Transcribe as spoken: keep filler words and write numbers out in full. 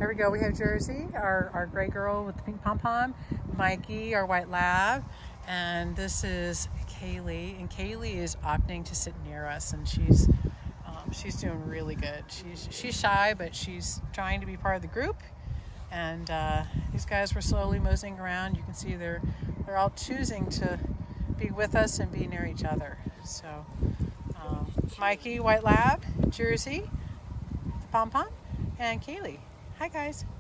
Here we go. We have Jersey, our, our gray girl with the pink pom-pom, Mikey, our white lab, and this is Kaleigh. And Kaleigh is opting to sit near us, and she's um, she's doing really good. She's she's shy, but she's trying to be part of the group. And uh, these guys were slowly moseying around. You can see they're they're all choosing to be with us and be near each other. So um, Mikey, white lab, Jersey, the pom-pom, and Kaleigh. Hi guys.